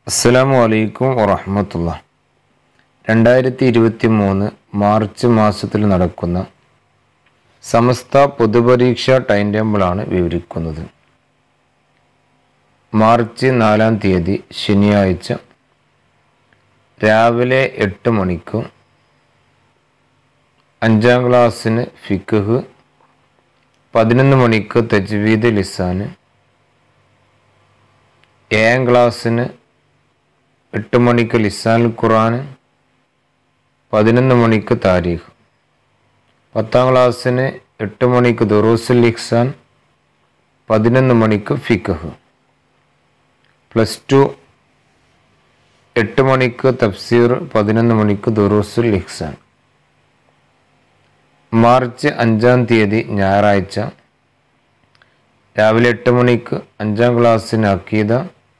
അസ്സലാമു അലൈക്കും വറഹ്മത്തുള്ളാഹി. 2023 മാർച്ച് മാസത്തിൽ നടക്കുന്ന സമസ്ത പൊതുപരീക്ഷ ടൈം ടേബിളാണ് വിവരിക്കുന്നത്. മാർച്ച് 4-ാം തീയതി ശനിയാഴ്ച രാവിലെ 8 മണിക്ക് 5-ാം ക്ലാസ്സിന് ഫിഖ്, 11 മണിക്ക് തജ്വീദ് ലിസാൻ, 7-ാം ക്ലാസ്സിന് 8 മണിക്ക് ലിസാൻ ഖുർആൻ, 11 മണിക്ക് താരീഖ്, 10-ാം ക്ലാസ്സിന് 8 മണിക്ക് ദുറൂസുൽ ഇഹ്സാൻ, 11 മണിക്ക് ഫിഖ്, +2 8 മണിക്ക് തഫ്സീർ, 11 മണിക്ക് ദുറൂസുൽ ഇഹ്സാൻ. മാർച്ച് 5-ാം തീയതി ഞായറാഴ്ച രാവിലെ 8 മണിക്ക് 5-ാം ക്ലാസ്സിന് അഖീദ,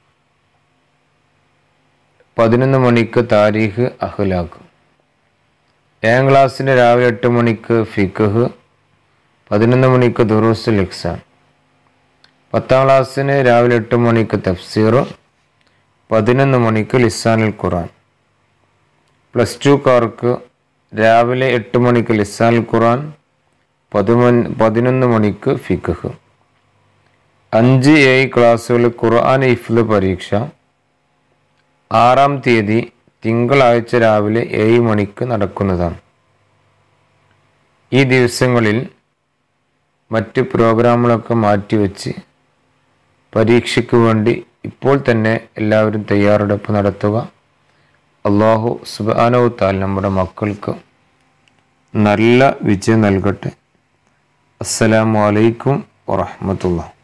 11 മണിക്ക് താരീഖ് അഖ്ലാഖ്, 7-ാം ക്ലാസ്സിന് രാവിലെ 8 മണിക്ക് ഫിഖ്, 11 മണിക്ക് ദുറൂസുൽ ഇഹ്സാൻ, 10-ാം ക്ലാസ്സിന് രാവിലെ 8 മണിക്ക് തഫ്സീർ, 11 മണിക്ക് ലിസാനുൽ ഖുർആൻ. +2കാർക്ക് രാവിലെ 8 മണിക്ക് ലിസാനുൽ ഖുർആൻ, 11 മണിക്ക് ഫിഖ്. 5-7 ക്ലാസ്സുകൾ ഖുർആൻ ഹിഫ്ള് പരീക്ഷ 6-ാം തീയതി തിങ്കളാഴ്ച രാവിലെ 7 മണിക്ക് നടക്കുന്നതാണ്. ഈ ദിവസങ്ങളിൽ മറ്റ് പ്രോഗ്രാമുകളൊക്കെ മാറ്റിവെച്ച് പരീക്ഷയ്ക്ക് വേണ്ടി ഇപ്പോൾ തന്നെ എല്ലാവരും തയ്യാറെടുപ്പ് നടത്തുക. അല്ലാഹു സുബ്ഹാനഹു വ തആല നമ്മുടെ മക്കൾക്ക് നല്ല വിജയം നൽകട്ടെ. അസ്സലാമു അലൈക്കും വറഹ്മത്തുള്ളാഹി.